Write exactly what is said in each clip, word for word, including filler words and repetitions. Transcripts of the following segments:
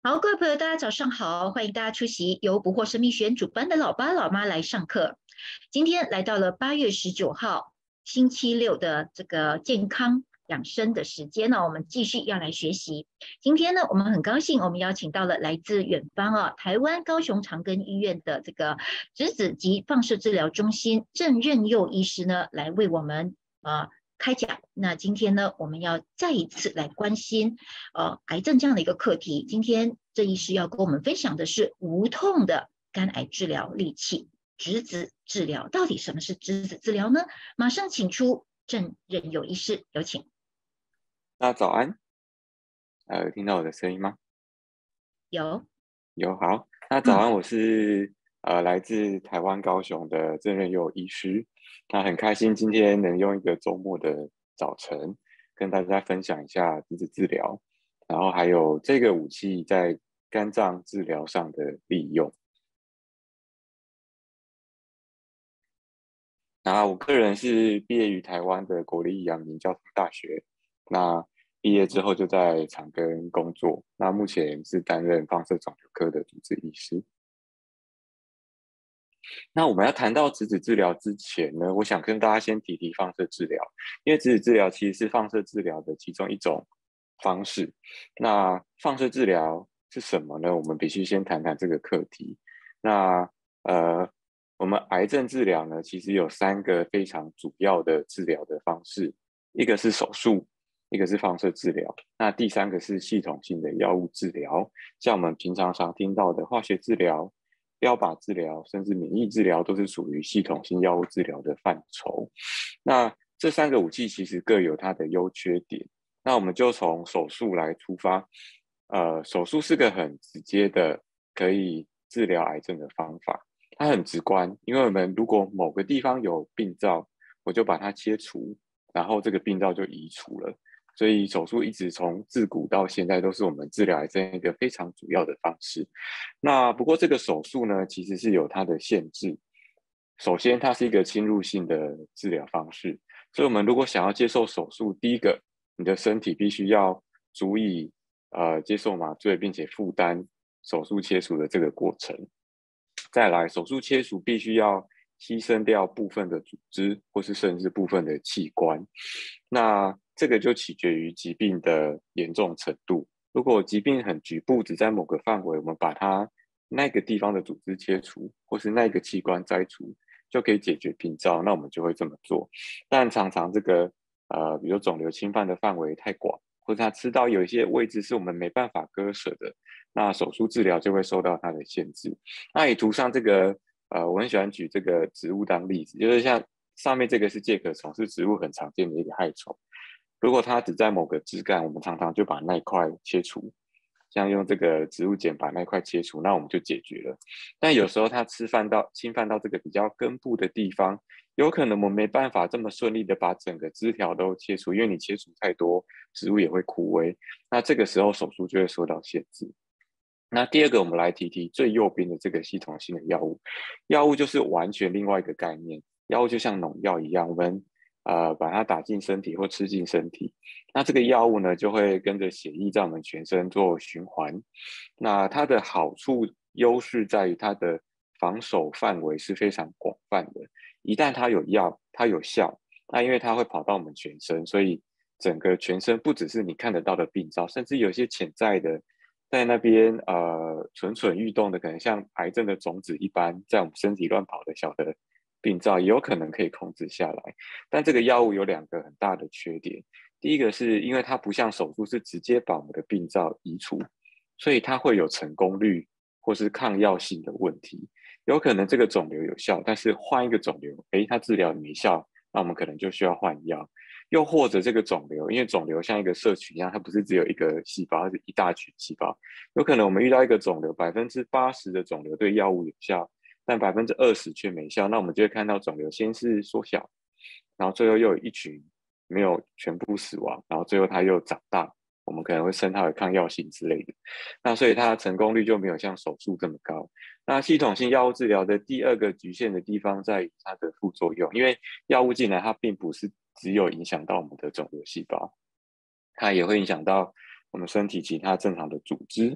好，各位朋友，大家早上好，欢迎大家出席由不惑生命学院主办的老爸老妈来上课。今天来到了八月十九号星期六的这个健康养生的时间呢，我们继续要来学习。今天呢，我们很高兴，我们邀请到了来自远方啊，台湾高雄长庚医院的这个质子及放射治疗中心郑任佑医师呢，来为我们呃开讲。那今天呢，我们要再一次来关心呃癌症这样的一个课题。今天郑医师要跟我们分享的是无痛的肝癌治疗利器质子治疗。到底什么是质子治疗呢？马上请出郑任佑医师，有请。 那早安，呃，有听到我的声音吗？ 有， 有，好。那早安， 嗯， 我是、呃来自台湾高雄的郑任佑医师。那很开心今天能用一个周末的早晨跟大家分享一下质子治疗，然后还有这个武器在肝脏治疗上的利用。然后我个人是毕业于台湾的国立阳明交通大学，那毕业之后就在长庚工作，那目前是担任放射肿瘤科的主治医师。那我们要谈到质子治疗之前呢，我想跟大家先提提放射治疗，因为质子治疗其实是放射治疗的其中一种方式。那放射治疗是什么呢？我们必须先谈谈这个课题。那呃，我们癌症治疗呢，其实有三个非常主要的治疗的方式，一个是手术，一个是放射治疗，那第三个是系统性的药物治疗，像我们平常常听到的化学治疗、标靶治疗，甚至免疫治疗，都是属于系统性药物治疗的范畴。那这三个武器其实各有它的优缺点。那我们就从手术来出发。呃，手术是个很直接的可以治疗癌症的方法，它很直观，因为我们如果某个地方有病灶，我就把它切除，然后这个病灶就移除了。所以手术一直从自古到现在都是我们治疗癌症一个非常主要的方式。那不过这个手术呢，其实是有它的限制。首先，它是一个侵入性的治疗方式，所以我们如果想要接受手术，第一个，你的身体必须要足以呃接受麻醉，并且负担手术切除的这个过程。再来，手术切除必须要牺牲掉部分的组织，或是甚至部分的器官。那这个就取决于疾病的严重程度。如果疾病很局部，只在某个范围，我们把它那个地方的组织切除，或是那个器官摘除，就可以解决病灶，那我们就会这么做。但常常这个呃，比如肿瘤侵犯的范围太广，或者它吃到有一些位置是我们没办法割舍的，那手术治疗就会受到它的限制。那以图上这个呃，我很喜欢举这个植物当例子，就是像上面这个是介壳虫，是植物很常见的一个害虫。如果它只在某个枝干，我们常常就把那一块切除，像用这个植物剪把那块切除，那我们就解决了。但有时候它吃犯到侵犯到这个比较根部的地方，有可能我们没办法这么顺利的把整个枝条都切除，因为你切除太多，植物也会枯萎。那这个时候手术就会受到限制。那第二个，我们来提提最右边的这个系统性的药物。药物就是完全另外一个概念，药物就像农药一样，我们呃把它打进身体或吃进身体，那这个药物呢就会跟着血液在我们全身做循环。那它的好处优势在于它的防守范围是非常广泛的，一旦它有药，它有效，那因为它会跑到我们全身，所以整个全身不只是你看得到的病灶，甚至有些潜在的在那边呃蠢蠢欲动的，可能像癌症的种子一般，在我们身体乱跑的小的病灶，也有可能可以控制下来。但这个药物有两个很大的缺点，第一个是因为它不像手术是直接把我们的病灶移除，所以它会有成功率或是抗药性的问题。有可能这个肿瘤有效，但是换一个肿瘤，诶，它治疗没效，那我们可能就需要换药。又或者这个肿瘤，因为肿瘤像一个社群一样，它不是只有一个细胞，它是一大群细胞。有可能我们遇到一个肿瘤，百分之八十的肿瘤对药物有效，但百分之二十却没效，那我们就会看到肿瘤先是缩小，然后最后又有一群没有全部死亡，然后最后它又长大，我们可能会称它为抗药性之类的。那所以它的成功率就没有像手术这么高。那系统性药物治疗的第二个局限的地方在于它的副作用，因为药物进来它并不是只有影响到我们的肿瘤细胞，它也会影响到我们身体其他正常的组织。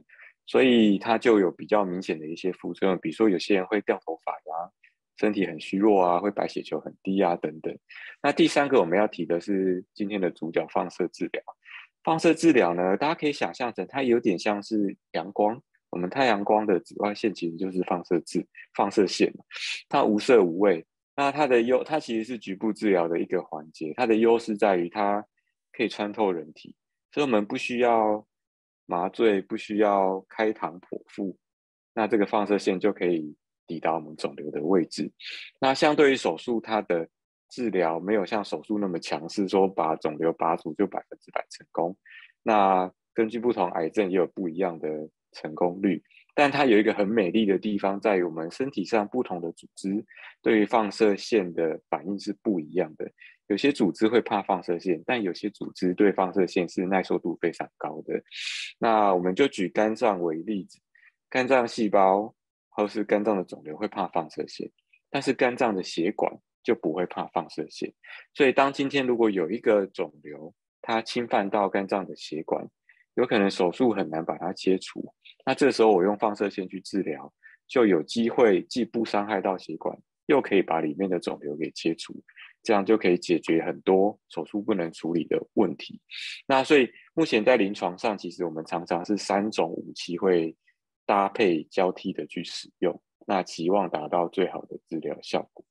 所以它就有比较明显的一些副作用，比如说有些人会掉头发呀，身体很虚弱啊，会白血球很低啊等等。那第三个我们要提的是今天的主角放射治疗。放射治疗呢，大家可以想象成它有点像是阳光，我们太阳光的紫外线其实就是放射治放射线，它无色无味。那它的优，它其实是局部治疗的一个环节，它的优势在于它可以穿透人体，所以我们不需要麻醉，不需要开膛剖腹，那这个放射线就可以抵达我们肿瘤的位置。那相对于手术，它的治疗没有像手术那么强势，说把肿瘤拔除就百分之百成功。那根据不同癌症也有不一样的成功率，但它有一个很美丽的地方，在于我们身体上不同的组织对于放射线的反应是不一样的。有些组织会怕放射线，但有些组织对放射线是耐受度非常高的。那我们就举肝脏为例子，肝脏细胞或是肝脏的肿瘤会怕放射线，但是肝脏的血管就不会怕放射线。所以当今天如果有一个肿瘤，它侵犯到肝脏的血管，有可能手术很难把它切除。那这时候我用放射线去治疗，就有机会既不伤害到血管，又可以把里面的肿瘤给切除，这样就可以解决很多手术不能处理的问题。那所以目前在临床上，其实我们常常是三种武器会搭配交替的去使用，那期望达到最好的治疗效果。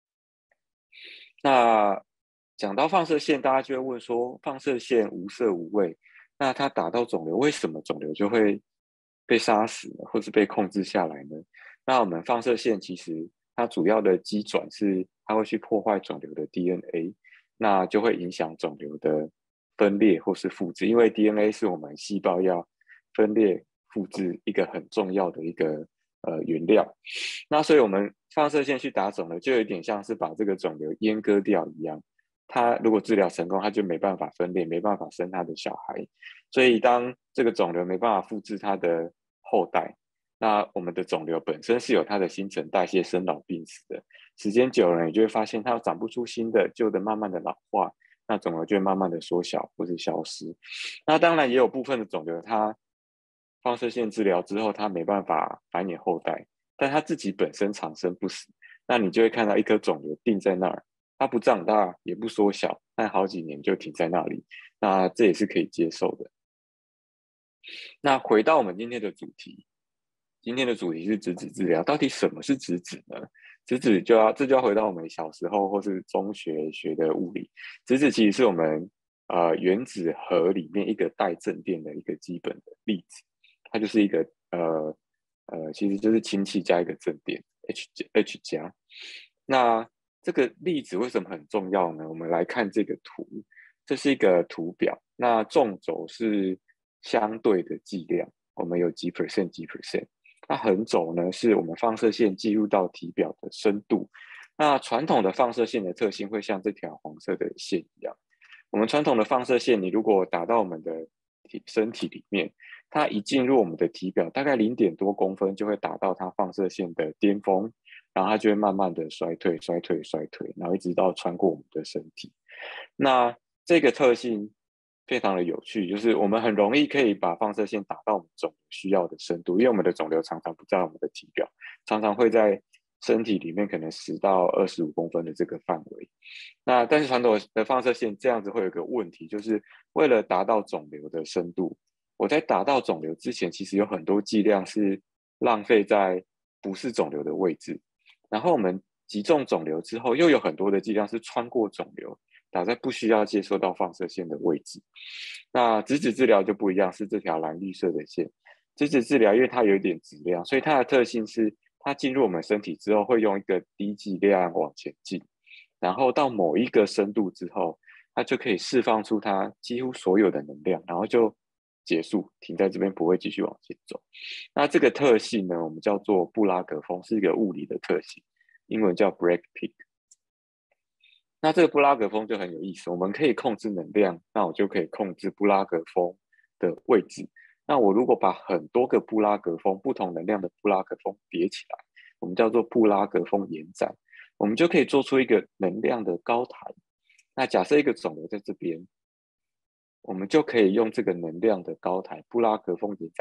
那讲到放射线，大家就会问说，放射线无色无味，那它打到肿瘤，为什么肿瘤就会被杀死呢，或是被控制下来呢？那我们放射线其实它主要的机转是它会去破坏肿瘤的 D N A， 那就会影响肿瘤的分裂或是复制，因为 D N A 是我们细胞要分裂复制一个很重要的一个呃原料。那所以我们放射线去打肿瘤，就有点像是把这个肿瘤阉割掉一样。它如果治疗成功，它就没办法分裂，没办法生它的小孩。所以当这个肿瘤没办法复制它的后代，那我们的肿瘤本身是有它的新陈代谢、生老病死的。时间久了，你就会发现它长不出新的，旧的慢慢的老化，那肿瘤就会慢慢的缩小或是消失。那当然也有部分的肿瘤，它放射线治疗之后，它没办法繁衍后代，但它自己本身长生不死，那你就会看到一颗肿瘤定在那儿，它不长大也不缩小，但好几年就停在那里，那这也是可以接受的。那回到我们今天的主题，今天的主题是质子治疗，到底什么是质子呢？质子就要这就要回到我们小时候或是中学学的物理，质子其实是我们呃原子核里面一个带正电的一个基本的粒子，它就是一个呃呃其实就是氢气加一个正电 H H 加。那这个粒子为什么很重要呢？我们来看这个图，这是一个图表，那纵轴是相对的剂量，我们有几 percent 几 percent。那横轴呢，是我们放射线进入到体表的深度。那传统的放射线的特性会像这条黄色的线一样。我们传统的放射线，你如果打到我们的体身体里面，它一进入我们的体表，大概零点多公分就会打到它放射线的巅峰，然后它就会慢慢的衰退、衰退、衰退，然后一直到穿过我们的身体。那这个特性非常的有趣，就是我们很容易可以把放射线打到我们肿瘤需要的深度，因为我们的肿瘤常常不在我们的体表，常常会在身体里面可能十到二十五公分的这个范围。那但是传统的放射线这样子会有一个问题，就是为了达到肿瘤的深度，我在达到肿瘤之前，其实有很多剂量是浪费在不是肿瘤的位置，然后我们击中肿瘤之后，又有很多的剂量是穿过肿瘤，打在不需要接收到放射线的位置。那质子治疗就不一样，是这条蓝绿色的线。质子治疗因为它有一点质量，所以它的特性是它进入我们身体之后会用一个低剂量往前进，然后到某一个深度之后，它就可以释放出它几乎所有的能量，然后就结束，停在这边不会继续往前走。那这个特性呢，我们叫做布拉格峰，是一个物理的特性，英文叫 Bragg peak。那这个布拉格峰就很有意思，我们可以控制能量，那我就可以控制布拉格峰的位置。那我如果把很多个布拉格峰，不同能量的布拉格峰叠起来，我们叫做布拉格峰延展，我们就可以做出一个能量的高台。那假设一个肿瘤在这边，我们就可以用这个能量的高台布拉格峰延展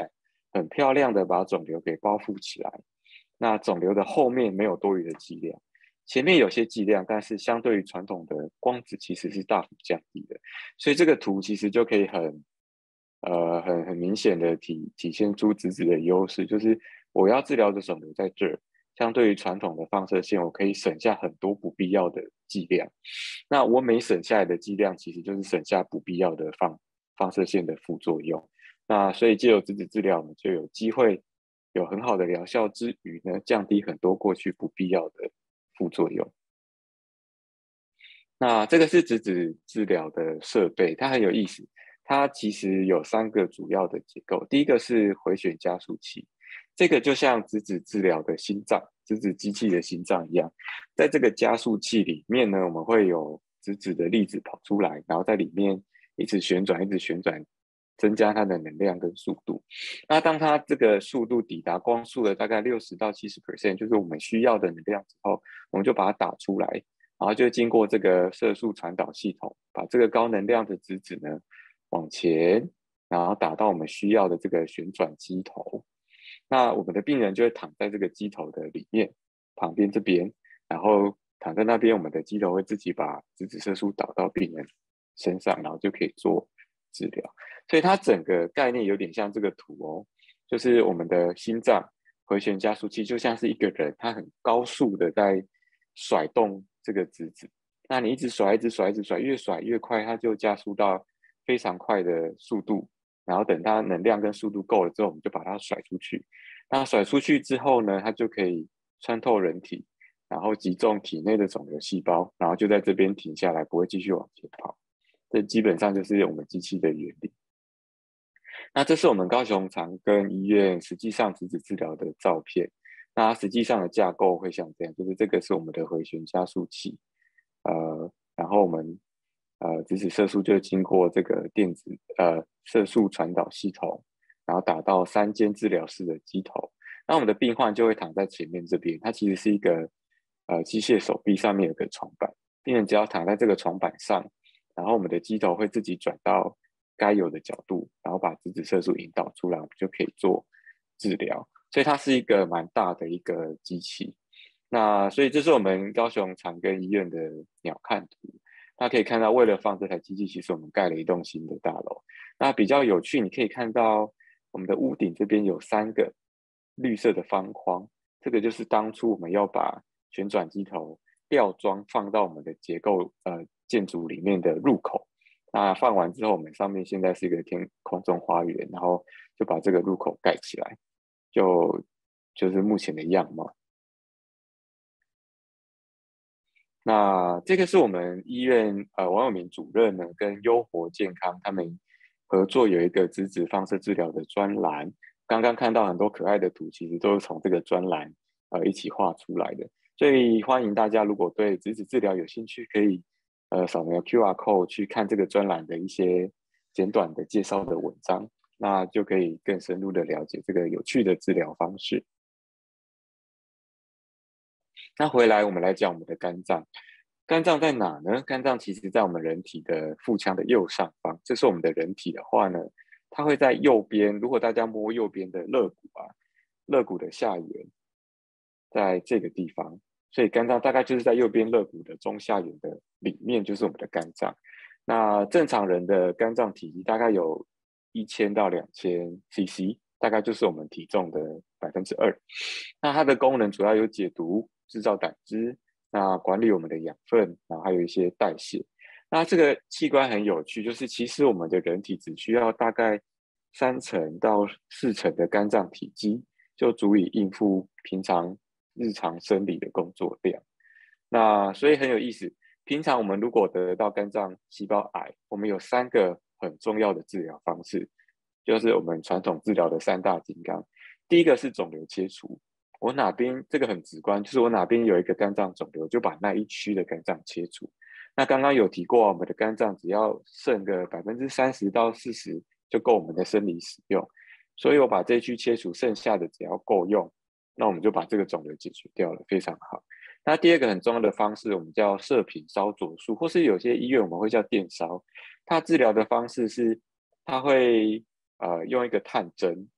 很漂亮的把肿瘤给包覆起来。那肿瘤的后面没有多余的剂量，前面有些剂量，但是相对于传统的光子其实是大幅降低的。所以这个图其实就可以很呃很很明显的体体现出质子的优势，就是我要治疗的肿瘤在这儿，相对于传统的放射线，我可以省下很多不必要的剂量。那我每省下来的剂量，其实就是省下不必要的放放射线的副作用。那所以借由质子治疗，我们就有机会有很好的疗效之余呢，降低很多过去不必要的副作用。那这个是质子治疗的设备，它很有意思。它其实有三个主要的结构，第一个是回旋加速器，这个就像质子治疗的心脏，质子机器的心脏一样，在这个加速器里面呢，我们会有质子的粒子跑出来，然后在里面一直旋转，一直旋转，增加它的能量跟速度。那当它这个速度抵达光速的大概六十到七十 percent， 就是我们需要的能量之后，我们就把它打出来，然后就经过这个射速传导系统，把这个高能量的质子呢往前，然后打到我们需要的这个旋转机头。那我们的病人就会躺在这个机头的里面，旁边这边，然后躺在那边，我们的机头会自己把质子射速导到病人身上，然后就可以做治疗。所以它整个概念有点像这个图哦，就是我们的心脏回旋加速器就像是一个人，他很高速的在甩动这个质子。那你一直甩，一直甩，一直甩，越甩越快，它就加速到非常快的速度。然后等它能量跟速度够了之后，我们就把它甩出去。那甩出去之后呢，它就可以穿透人体，然后击中体内的肿瘤细胞，然后就在这边停下来，不会继续往前跑。这基本上就是我们机器的原理。那这是我们高雄长庚医院实际上质子治疗的照片。那实际上的架构会像这样，就是这个是我们的回旋加速器，呃，然后我们呃质子射速就经过这个电子呃射速传导系统，然后打到三间治疗室的机头。那我们的病患就会躺在前面这边，它其实是一个呃机械手臂上面有个床板，病人只要躺在这个床板上，然后我们的机头会自己转到该有的角度，然后把质子射速引导出来，我们就可以做治疗。所以它是一个蛮大的一个机器。那所以这是我们高雄长庚医院的鸟瞰图。大家可以看到，为了放这台机器，其实我们盖了一栋新的大楼。那比较有趣，你可以看到我们的屋顶这边有三个绿色的方框，这个就是当初我们要把旋转机头吊装放到我们的结构呃建筑里面的入口。那放完之后，我们上面现在是一个天空中花园，然后就把这个入口盖起来，就就是目前的样貌。那这个是我们医院呃王永明主任呢跟优活健康他们合作有一个质子放射治疗的专栏。刚刚看到很多可爱的图，其实都是从这个专栏呃一起画出来的。所以欢迎大家如果对质子治疗有兴趣，可以呃扫描 Q R code 去看这个专栏的一些简短的介绍的文章，那就可以更深入的了解这个有趣的治疗方式。那回来我们来讲我们的肝脏。肝脏在哪呢？肝脏其实在我们人体的腹腔的右上方。这是我们的人体的话呢，它会在右边。如果大家摸右边的肋骨啊，肋骨的下缘，在这个地方。所以肝脏大概就是在右边肋骨的中下缘的里面，就是我们的肝脏。那正常人的肝脏体积大概有一千到两千 C C， 大概就是我们体重的百分之二。那它的功能主要有解毒、制造胆汁，那管理我们的养分，然后还有一些代谢。那这个器官很有趣，就是其实我们的人体只需要大概三成到四成的肝脏体积，就足以应付平常日常生理的工作量。那所以很有意思，平常我们如果得到肝脏细胞癌，我们有三个很重要的治疗方式，就是我们传统治疗的三大金刚。第一个是肿瘤切除，我哪边这个很直观，就是我哪边有一个肝脏肿瘤，就把那一区的肝脏切除。那刚刚有提过，我们的肝脏只要剩个百分之三十到四十就够我们的生理使用，所以我把这一区切除，剩下的只要够用，那我们就把这个肿瘤解决掉了，非常好。那第二个很重要的方式，我们叫射频烧灼术，或是有些医院我们会叫电烧。它治疗的方式是，它会呃用一个探针，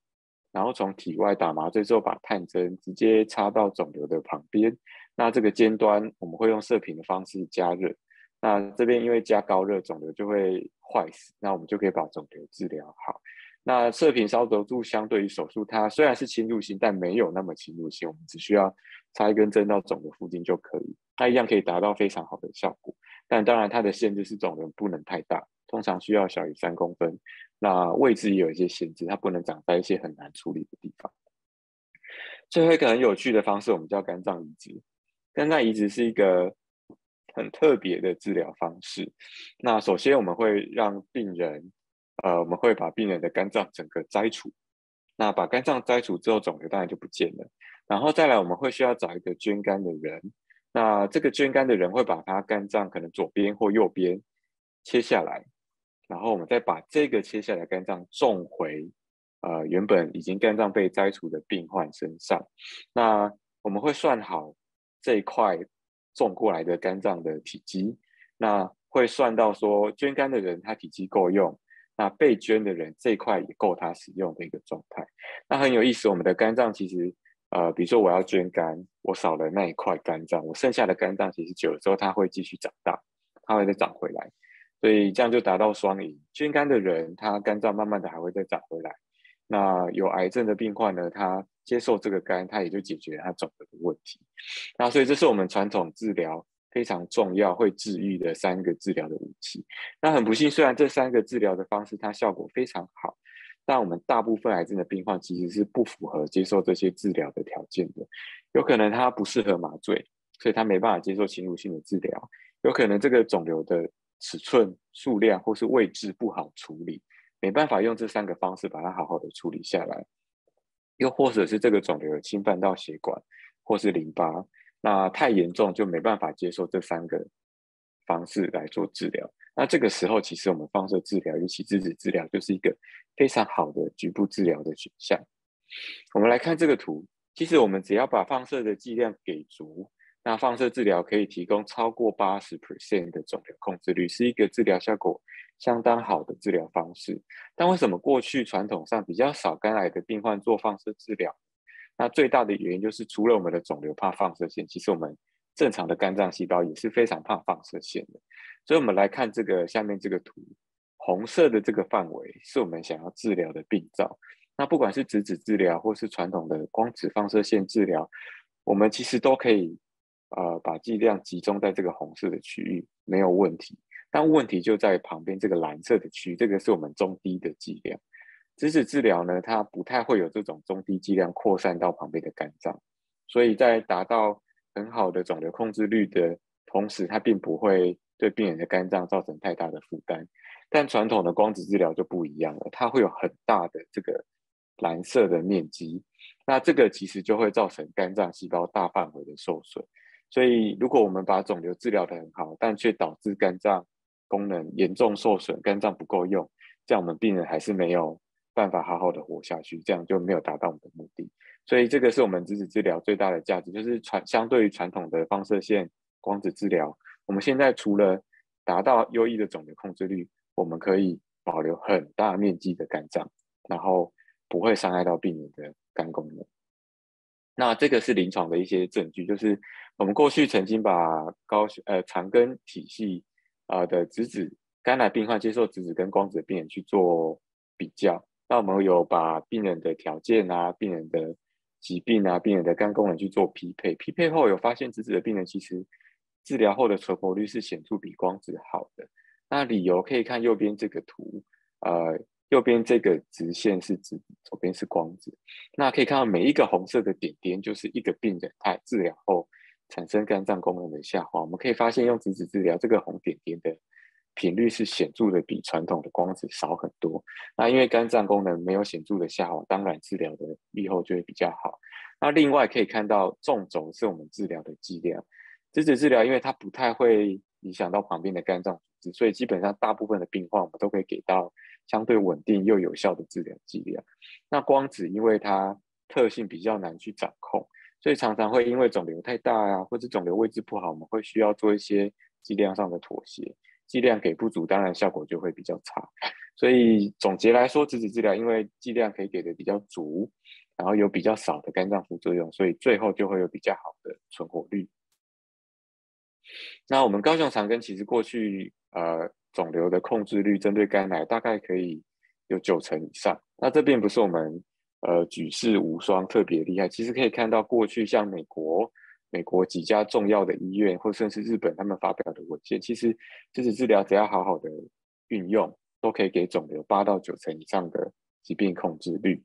然后从体外打麻醉之后，把探针直接插到肿瘤的旁边。那这个尖端我们会用射频的方式加热。那这边因为加高热，肿瘤就会坏死，那我们就可以把肿瘤治疗好。那射频烧灼度相对于手术，它虽然是侵入性，但没有那么侵入性，我们只需要插一根针到肿瘤附近就可以，它一样可以达到非常好的效果。但当然它的限制是肿瘤不能太大，通常需要小于三公分。那位置也有一些限制，它不能长在一些很难处理的地方。最后一个很有趣的方式，我们叫肝脏移植。肝脏移植是一个很特别的治疗方式。那首先我们会让病人，呃，我们会把病人的肝脏整个摘除。那把肝脏摘除之后，肿瘤当然就不见了。然后再来，我们会需要找一个捐肝的人。那这个捐肝的人会把他肝脏可能左边或右边切下来，然后我们再把这个切下来的肝脏种回呃原本已经肝脏被摘除的病患身上。那我们会算好这一块种过来的肝脏的体积，那会算到说捐肝的人他体积够用，那被捐的人这一块也够他使用的一个状态。那很有意思，我们的肝脏其实呃，比如说我要捐肝，我少了那一块肝脏，我剩下的肝脏其实久了之后它会继续长大，它会再长回来，所以这样就达到双赢。捐肝的人他肝脏慢慢的还会再长回来，那有癌症的病患呢，他接受这个肝，他也就解决了他肿瘤的问题。那所以这是我们传统治疗非常重要会治愈的三个治疗的武器。那很不幸，虽然这三个治疗的方式它效果非常好，但我们大部分癌症的病患其实是不符合接受这些治疗的条件的。有可能他不适合麻醉，所以他没办法接受侵入性的治疗；有可能这个肿瘤的尺寸、数量或是位置不好处理，没办法用这三个方式把它好好的处理下来；又或者是这个肿瘤有侵犯到血管或是淋巴，那太严重就没办法接受这三个方式来做治疗。那这个时候，其实我们放射治疗，尤其质子治疗，就是一个非常好的局部治疗的选项。我们来看这个图，其实我们只要把放射的剂量给足，那放射治疗可以提供超过 百分之八十 的肿瘤控制率，是一个治疗效果相当好的治疗方式。但为什么过去传统上比较少肝癌的病患做放射治疗？那最大的原因就是除了我们的肿瘤怕放射线，其实我们正常的肝脏细胞也是非常怕放射线的。所以我们来看这个下面这个图，红色的这个范围是我们想要治疗的病灶。那不管是质子治疗或是传统的光子放射线治疗，我们其实都可以呃把剂量集中在这个红色的区域，没有问题。但问题就在旁边这个蓝色的区域，这个是我们中低的剂量。质子治疗呢，它不太会有这种中低剂量扩散到旁边的肝脏，所以在达到很好的肿瘤控制率的同时，它并不会对病人的肝脏造成太大的负担。但传统的光子治疗就不一样了，它会有很大的这个蓝色的面积，那这个其实就会造成肝脏细胞大范围的受损。所以如果我们把肿瘤治疗得很好，但却导致肝脏功能严重受损，肝脏不够用，这样我们病人还是没有办法好好的活下去，这样就没有达到我们的目的。所以这个是我们质子治疗最大的价值，就是传相对于传统的放射线光子治疗，我们现在除了达到优异的肿瘤控制率，我们可以保留很大面积的肝脏，然后不会伤害到病人的肝功能。那这个是临床的一些证据，就是我们过去曾经把高呃长根体系呃的质子肝癌病患接受质子跟光子的病人去做比较，那我们有把病人的条件啊、病人的疾病啊、病人的肝功能去做匹配，匹配后有发现质子的病人其实治疗后的存活率是显著比光子好的。那理由可以看右边这个图，呃，右边这个直线是质子，左边是光子。那可以看到每一个红色的点点就是一个病人他治疗后产生肝脏功能的下滑。我们可以发现用质子治疗这个红点点的频率是显著的比传统的光子少很多。那因为肝脏功能没有显著的下滑，当然治疗的预后就会比较好。那另外可以看到纵轴是我们治疗的剂量，质子治疗因为它不太会影响到旁边的肝脏组织，所以基本上大部分的病患我们都可以给到相对稳定又有效的治疗剂量。那光子因为它特性比较难去掌控，所以常常会因为肿瘤太大啊，或者肿瘤位置不好，我们会需要做一些剂量上的妥协。剂量给不足，当然效果就会比较差。所以总结来说，质子治疗因为剂量可以给的比较足， 然后有比较少的肝脏副作用，所以最后就会有比较好的存活率。那我们高雄长庚其实过去呃肿瘤的控制率针对肝癌大概可以有九成以上。那这边不是我们呃举世无双特别厉害，其实可以看到过去像美国美国几家重要的医院，或甚至日本他们发表的文献，其实质子治疗只要好好的运用，都可以给肿瘤八到九成以上的疾病控制率。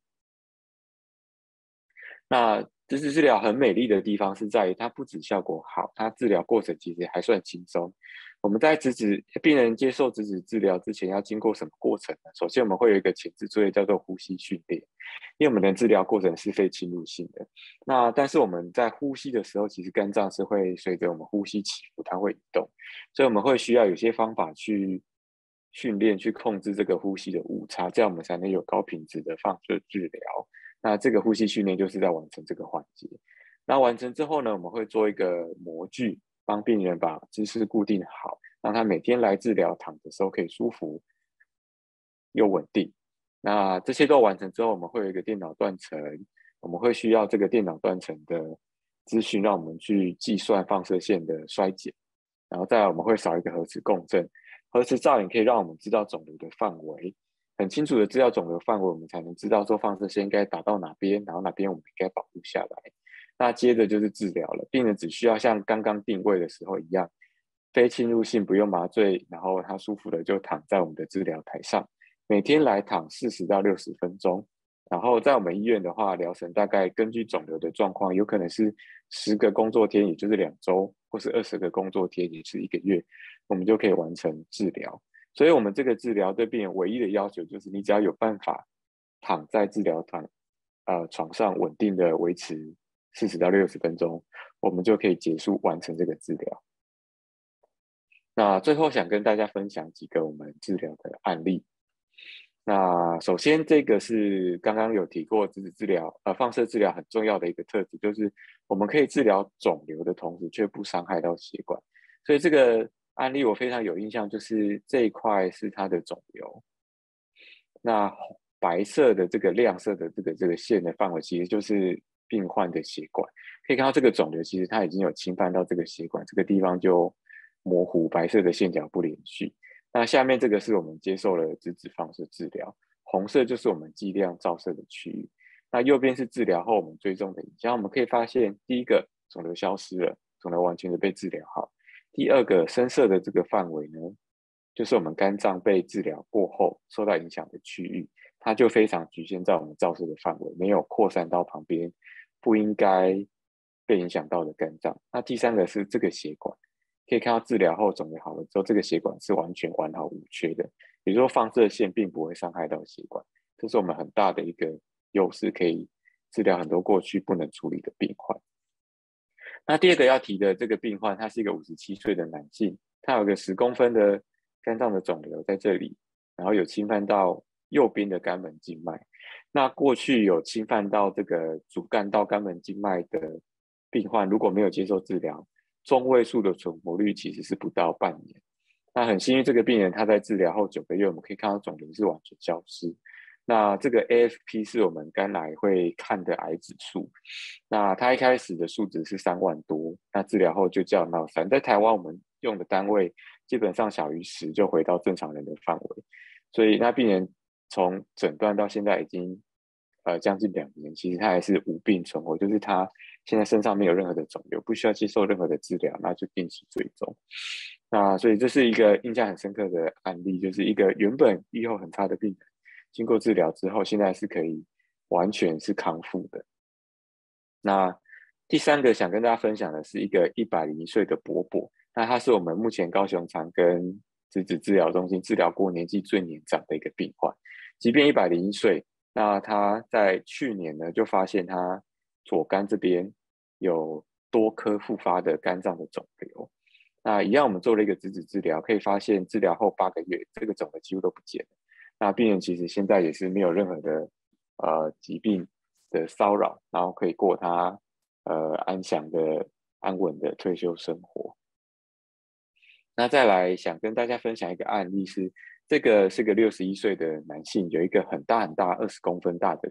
那质子治疗很美丽的地方是在于，它不止效果好，它治疗过程其实还算轻松。我们在质子病人接受质子治疗之前，要经过什么过程呢？首先，我们会有一个前置作业叫做呼吸训练，因为我们的治疗过程是非侵入性的。那但是我们在呼吸的时候，其实肝脏是会随着我们呼吸起伏，它会移动，所以我们会需要有些方法去训练、去控制这个呼吸的误差，这样我们才能有高品质的放射治疗。那这个呼吸训练就是在完成这个环节。那完成之后呢，我们会做一个模具，帮病人把姿势固定好，让他每天来治疗躺的时候可以舒服又稳定。那这些都完成之后，我们会有一个电脑断层，我们会需要这个电脑断层的资讯，让我们去计算放射线的衰减，然后再来我们会扫一个核磁共振，核磁造影可以让我们知道肿瘤的范围，很清楚的知道肿瘤范围，我们才能知道说放射线应该打到哪边，然后哪边我们应该保护下来。那接着就是治疗了，病人只需要像刚刚定位的时候一样，非侵入性不用麻醉，然后他舒服的就躺在我们的治疗台上，每天来躺四十到六十分钟。然后在我们医院的话，疗程大概根据肿瘤的状况，有可能是十个工作天，也就是两周，或是二十个工作天，也是一个月，我们就可以完成治疗。所以我们这个治疗对病人唯一的要求就是，你只要有办法躺在治疗床呃床上稳定的维持四十到六十分钟，我们就可以结束完成这个治疗。那最后想跟大家分享几个我们治疗的案例。那首先这个是刚刚有提过，质子治疗呃放射治疗很重要的一个特质，就是我们可以治疗肿瘤的同时却不伤害到血管。所以这个案例我非常有印象，就是这一块是它的肿瘤，那白色的这个亮色的这个这个线的范围其实就是病患的血管，可以看到这个肿瘤其实它已经有侵犯到这个血管，这个地方就模糊，白色的线条不连续。那下面这个是我们接受了质子放射治疗，红色就是我们剂量照射的区域，那右边是治疗后我们追踪的影像，我们可以发现第一个肿瘤消失了，肿瘤完全的被治疗好。第二个深色的这个范围呢，就是我们肝脏被治疗过后受到影响的区域，它就非常局限在我们照射的范围，没有扩散到旁边不应该被影响到的肝脏。那第三个是这个血管，可以看到治疗后肿瘤好了之后，这个血管是完全完好无缺的，也就是说放射线并不会伤害到血管，这是我们很大的一个优势，可以治疗很多过去不能处理的病患。那第二个要提的这个病患，他是一个五十七岁的男性，他有个十公分的肝脏的肿瘤在这里，然后有侵犯到右边的肝门静脉。那过去有侵犯到这个主干道肝门静脉的病患，如果没有接受治疗，中位数的存活率其实是不到半年。那很幸运，这个病人他在治疗后九个月，我们可以看到肿瘤是完全消失。那这个 A F P 是我们肝癌会看的癌指数，那它一开始的数值是三万多，那治疗后就降到三，在台湾我们用的单位基本上小于十就回到正常人的范围，所以那病人从诊断到现在已经呃将近两年，其实他还是无病存活，就是他现在身上没有任何的肿瘤，不需要接受任何的治疗，那就定期追踪。那所以这是一个印象很深刻的案例，就是一个原本预后很差的病人，经过治疗之后，现在是可以完全是康复的。那第三个想跟大家分享的是一个一百零一岁的伯伯，那他是我们目前高雄长庚质子治疗中心治疗过年纪最年长的一个病患，即便一百零一岁，那他在去年呢就发现他左肝这边有多颗复发的肝脏的肿瘤。那一样，我们做了一个质子治疗，可以发现治疗后八个月，这个肿瘤几乎都不见了。那病人其实现在也是没有任何的呃疾病的骚扰，然后可以过他呃安详的、安稳的退休生活。那再来想跟大家分享一个案例是，这个是个六十一岁的男性，有一个很大很大二十公分大的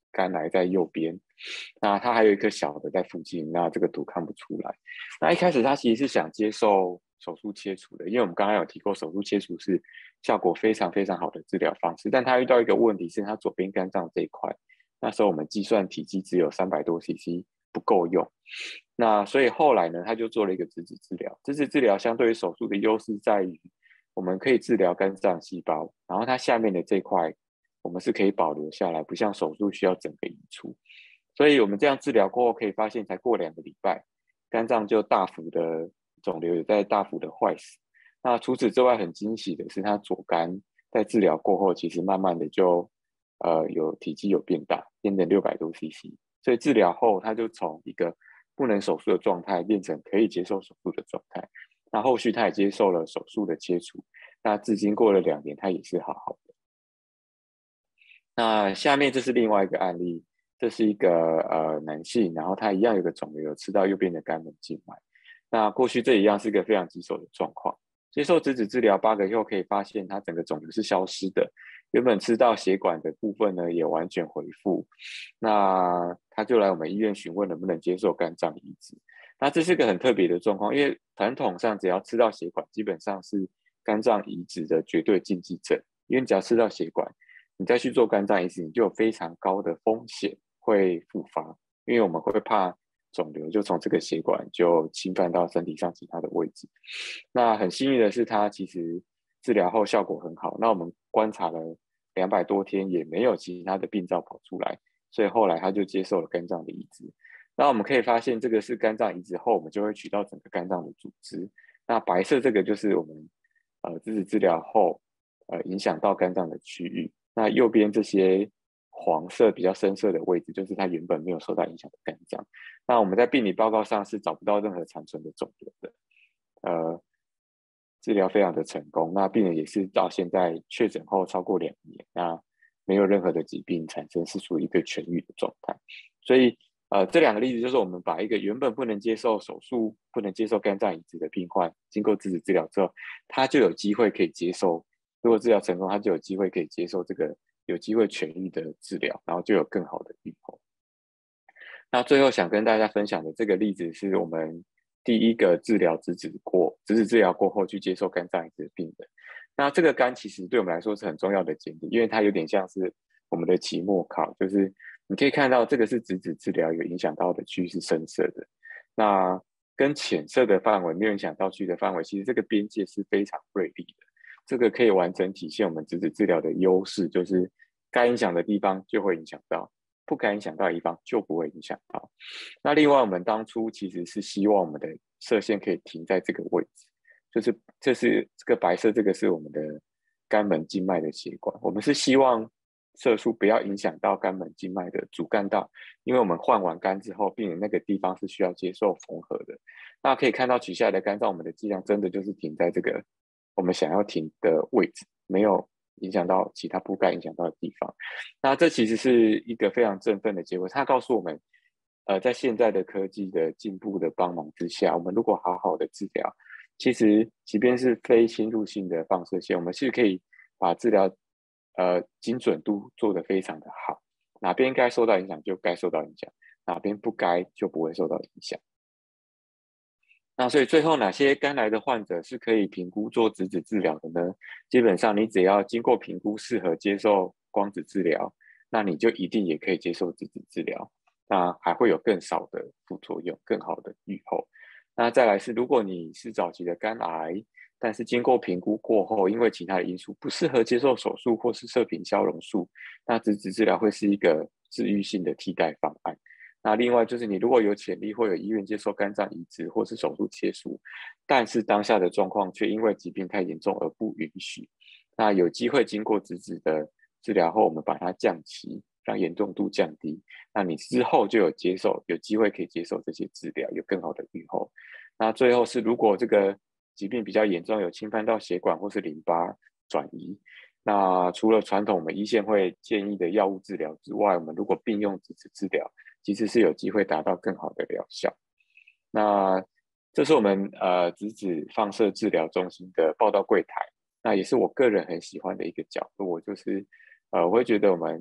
肝癌在右边，那他还有一颗小的在附近，那这个图看不出来。那一开始他其实是想接受手术切除的，因为我们刚刚有提过，手术切除是效果非常非常好的治疗方式，但他遇到一个问题是他左边肝脏这一块，那时候我们计算体积只有三百多 C C 不够用，那所以后来呢，他就做了一个质子治疗。质子治疗相对于手术的优势在于，我们可以治疗肝脏细胞，然后它下面的这块我们是可以保留下来，不像手术需要整个移除。所以我们这样治疗过后，可以发现才过两个礼拜，肝脏就大幅的肿瘤也在大幅的坏死。那除此之外，很惊喜的是，它左肝在治疗过后，其实慢慢的就呃有体积有变大，变成六百多 C C。所以治疗后，它就从一个不能手术的状态变成可以接受手术的状态。那后续他也接受了手术的切除，那至今过了两年，他也是好好的。那下面这是另外一个案例，这是一个呃男性，然后他一样有个肿瘤，吃到右边的肝门静脉。那过去这一样是一个非常棘手的状况，接受质子治疗八个月后，可以发现他整个肿瘤是消失的，原本吃到血管的部分呢也完全恢复。那他就来我们医院询问能不能接受肝脏移植。那这是个很特别的状况，因为传统上只要吃到血管，基本上是肝脏移植的绝对禁忌症，因为只要吃到血管，你再去做肝脏移植，你就有非常高的风险会复发，因为我们会怕肿瘤就从这个血管就侵犯到身体上其他的位置。那很幸运的是，它其实治疗后效果很好，那我们观察了两百多天，也没有其他的病灶跑出来，所以后来他就接受了肝脏的移植。那我们可以发现，这个是肝脏移植后，我们就会取到整个肝脏的组织。那白色这个就是我们呃质子治疗后呃影响到肝脏的区域。那右边这些黄色比较深色的位置，就是它原本没有受到影响的肝脏。那我们在病理报告上是找不到任何残存的肿瘤的，呃，治疗非常的成功。那病人也是到现在确诊后超过两年，那没有任何的疾病产生，是属于一个痊愈的状态。所以呃，这两个例子就是我们把一个原本不能接受手术、不能接受肝脏移植的病患，经过质子治疗之后，他就有机会可以接受，如果治疗成功，他就有机会可以接受这个有机会痊愈的治疗，然后就有更好的预后。那最后想跟大家分享的这个例子是我们第一个治疗质子过质子治疗过后去接受肝脏移植的病人。那这个肝其实对我们来说是很重要的检体，因为它有点像是我们的期末考，就是你可以看到这个是质子治疗有影响到的区域是深色的，那跟浅色的范围没有影响到区域的范围，其实这个边界是非常锐利的。这个可以完整体现我们质子治疗的优势，就是该影响的地方就会影响到，不该影响到的地方就不会影响到。那另外，我们当初其实是希望我们的射线可以停在这个位置，就是这是这个白色，这个是我们的肝门静脉的血管，我们是希望射出不要影响到肝门静脉的主干道，因为我们换完肝之后，病人那个地方是需要接受缝合的。那可以看到取下来的肝脏，我们的剂量真的就是停在这个我们想要停的位置，没有影响到其他不该影响到的地方。那这其实是一个非常振奋的结果，它告诉我们，呃，在现在的科技的进步的帮忙之下，我们如果好好的治疗，其实即便是非侵入性的放射线，我们是可以把治疗呃精准度做得非常的好，哪边该受到影响就该受到影响，哪边不该就不会受到影响。那所以最后哪些肝癌的患者是可以评估做质子治疗的呢？基本上你只要经过评估适合接受光子治疗，那你就一定也可以接受质子治疗，那还会有更少的副作用，更好的预后。那再来是，如果你是早期的肝癌，但是经过评估过后，因为其他的因素不适合接受手术或是射频消融术，那质子治疗会是一个治愈性的替代方案。那另外就是你如果有潜力或有意愿接受肝脏移植或是手术切除，但是当下的状况却因为疾病太严重而不允许，那有机会经过质子的治疗后，我们把它降期，让严重度降低，那你之后就有接受有机会可以接受这些治疗，有更好的预后。那最后是如果这个疾病比较严重，有侵犯到血管或是淋巴转移，那除了传统我们一线会建议的药物治疗之外，我们如果并用质子治疗，其实是有机会达到更好的疗效。那这是我们呃质子放射治疗中心的报道柜台，那也是我个人很喜欢的一个角落，就是呃我会觉得我们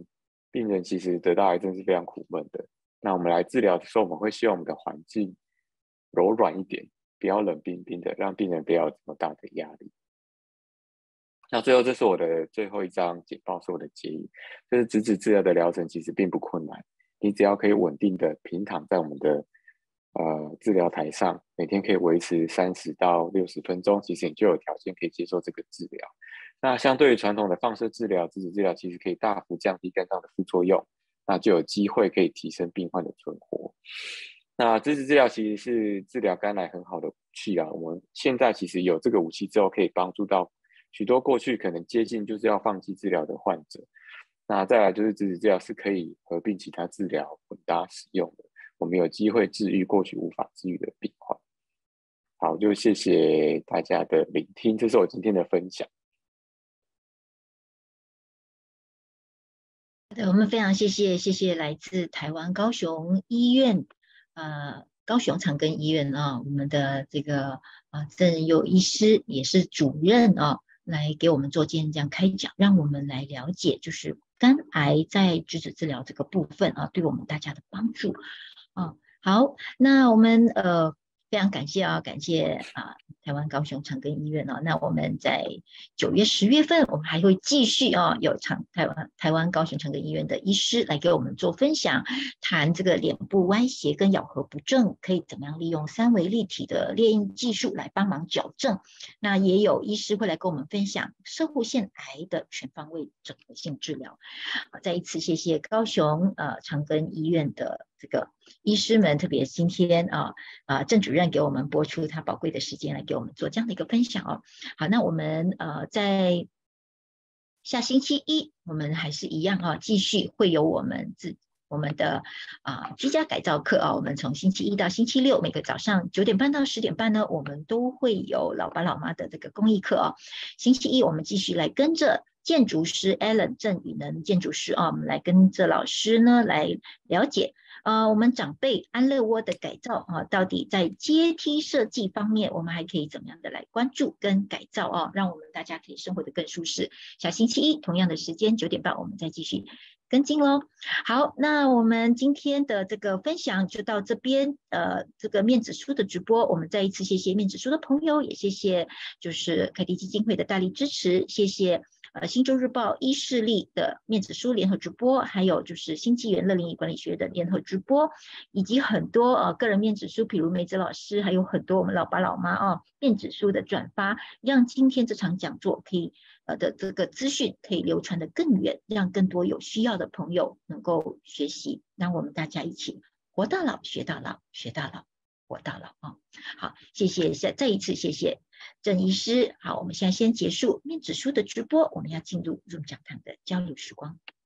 病人其实得到癌症是非常苦闷的。那我们来治疗的时候，我们会希望我们的环境柔软一点，不要冷冰冰的，让病人不要有这么大的压力。那最后，这是我的最后一张简报，是我的建议，就是质子治疗的疗程其实并不困难，你只要可以稳定的平躺在我们的呃治疗台上，每天可以维持三十到六十分钟，其实你就有条件可以接受这个治疗。那相对于传统的放射治疗，质子治疗其实可以大幅降低肝脏的副作用，那就有机会可以提升病患的存活。那质子治疗其实是治疗肝癌很好的武器啊，我们现在其实有这个武器之后，可以帮助到许多过去可能接近就是要放弃治疗的患者。那再来就是质子治疗是可以合并其他治疗混搭使用的，我们有机会治愈过去无法治愈的病患。好，就谢谢大家的聆听，这是我今天的分享。 对，我们非常谢谢谢谢来自台湾高雄医院呃高雄长庚医院啊，我们的这个啊郑仁佑医师也是主任啊，来给我们做今天这样开讲，让我们来了解就是肝癌在质子治疗这个部分啊，对我们大家的帮助啊。好，那我们呃非常感谢啊，感谢啊台湾高雄长庚医院啊。那我们在九月、十月份，我们还会继续啊，有长台湾台湾高雄长庚医院的医师来给我们做分享，谈这个脸部歪斜跟咬合不正，可以怎么样利用三维立体的列印技术来帮忙矫正。那也有医师会来跟我们分享攝護腺癌的全方位整合性治疗。再一次谢谢高雄呃长庚医院的这个医师们，特别今天啊啊郑主任给我们拨出他宝贵的时间来给我们做这样的一个分享哦。好，那我们呃在下星期一，我们还是一样啊，继续会有我们自我们的啊居家改造课啊，我们从星期一到星期六，每个早上九点半到十点半呢，我们都会有老爸老妈的这个公益课啊。星期一我们继续来跟着建筑师 Alan 郑宇能建筑师啊，我们来跟着老师呢来了解呃我们长辈安乐窝的改造啊，到底在阶梯设计方面，我们还可以怎么样的来关注跟改造啊，让我们大家可以生活得更舒适。下星期一同样的时间九点半，我们再继续跟进咯。好，那我们今天的这个分享就到这边。呃，这个面子书的直播，我们再一次谢谢面子书的朋友，也谢谢就是凯迪基金会的大力支持，谢谢呃新洲日报医视力的面子书联合直播，还有就是新纪元乐龄椅管理学的联合直播，以及很多呃个人面子书，比如梅子老师，还有很多我们老爸老妈啊面子书的转发，让今天这场讲座可以呃的这个资讯可以流传得更远，让更多有需要的朋友能够学习，让我们大家一起活到老学到老，学到老活到老啊！好，谢谢，再一次谢谢郑医师。好，我们现在先结束面子书的直播，我们要进入 Zoom 讲堂的交流时光。